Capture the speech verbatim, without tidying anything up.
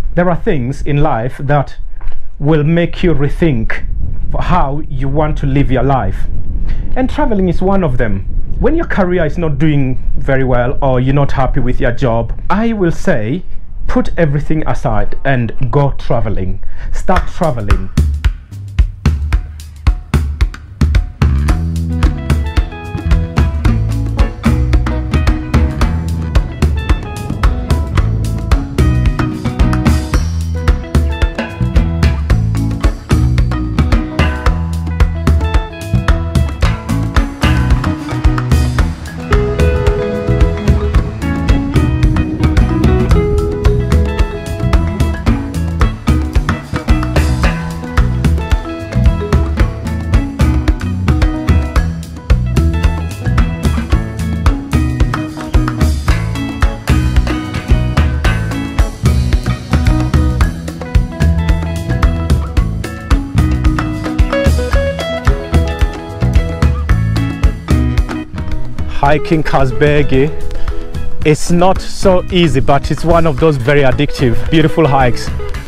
there are things in life that will make you rethink how you want to live your life, and traveling is one of them. When your career is not doing very well or you're not happy with your job, I will say put everything aside and go traveling. Start traveling. Hiking Kazbegi, it's not so easy, but it's one of those very addictive, beautiful hikes.